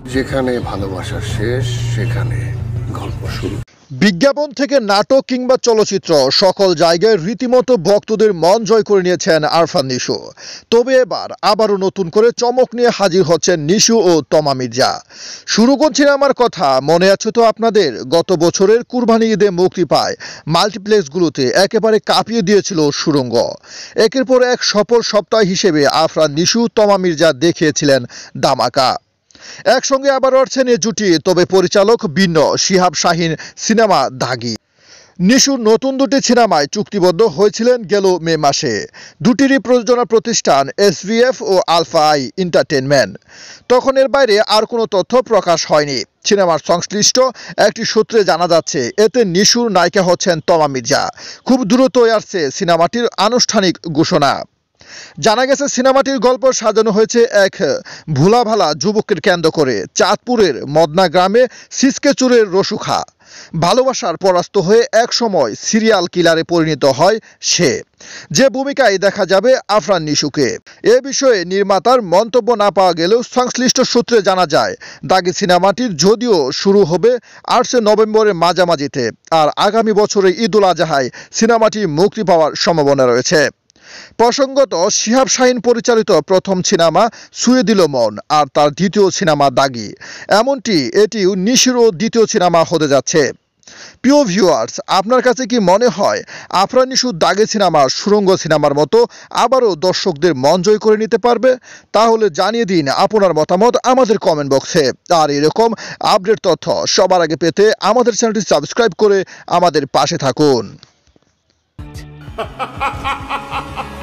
যেখানে ভালোবাসা শেষ সেখানে গল্প শুরু। বিজ্ঞাপন থেকে নাটক কিংবা চলচ্চিত্র সকল জায়গায় রীতিমতো ভক্তদের মন জয় করে নিয়েছেন আরফান নিশো। তবে এবার আবারও নতুন করে চমক নিয়ে হাজির হচ্ছেন নিশো ও তমা মির্জা। শুরু করছেন আমার কথা, মনে আছে তো আপনাদের? গত বছরের কুরবানি ঈদে মুক্তি পায় মাল্টিপ্লেক্সগুলোতে একেবারে কাঁপিয়ে দিয়েছিল সুড়ঙ্গ। একের পর এক সফল সপ্তাহ হিসেবে আরফান নিশো তমা মির্জা দেখিয়েছিলেন ধামাকা। একসঙ্গে আবার আসছেন এ জুটি, তবে পরিচালক ভিন্ন। শিহাব শাহীন সিনেমা দাগি। নিশুর নতুন দুটি সিনেমায় চুক্তিবদ্ধ হয়েছিলেন গেল মে মাসে। দুটিরই প্রযোজনা প্রতিষ্ঠান SVF ও আলফা আই এন্টারটেইনমেন্ট। তখন এর বাইরে আর কোনো তথ্য প্রকাশ হয়নি। সিনেমার সংশ্লিষ্ট একটি সূত্রে জানা যাচ্ছে, এতে নিশুর নায়িকা হচ্ছেন তমা মির্জা। খুব দ্রুতই আসছে সিনেমাটির আনুষ্ঠানিক ঘোষণা। জানা গেছে, সিনেমাটির গল্প সাজানো হয়েছে এক ভোলাভালা যুবকের কেন্দ্র করে। চাঁদপুরের মদনা গ্রামে সিসকে চোরের রসুখা ভালোবাসার পরাস্ত হয়ে এক সময় সিরিয়াল কিলারে পরিণত হয় সে, যে ভূমিকায় দেখা যাবে আরফান নিশোকে। এ বিষয়ে নির্মাতার মন্তব্য না পাওয়া গেলেও সংশ্লিষ্ট সূত্রে জানা যায়, দাগি সিনেমাটির যদিও শুরু হবে 8 নভেম্বরের মাঝামাঝিতে, আর আগামী বছরের ঈদুল আজহায় সিনেমাটি মুক্তি পাওয়ার সম্ভাবনা রয়েছে। প্রসঙ্গত, শিহাব শাহীন পরিচালিত প্রথম সিনেমা ছুঁয়ে দিল মন, আর তার দ্বিতীয় সিনেমা দাগি। এমনটি এটিও নিশোর দ্বিতীয় সিনেমা হতে যাচ্ছে। প্রিয় ভিউয়ার্স, আপনার কাছে কি মনে হয় আরফান নিশো দাগি সিনেমা সুড়ঙ্গ সিনেমার মতো আবারও দর্শকদের মন জয় করে নিতে পারবে? তাহলে জানিয়ে দিন আপনার মতামত আমাদের কমেন্ট বক্সে। আর এরকম আপডেট তথ্য সবার আগে পেতে আমাদের চ্যানেলটি সাবস্ক্রাইব করে আমাদের পাশে থাকুন।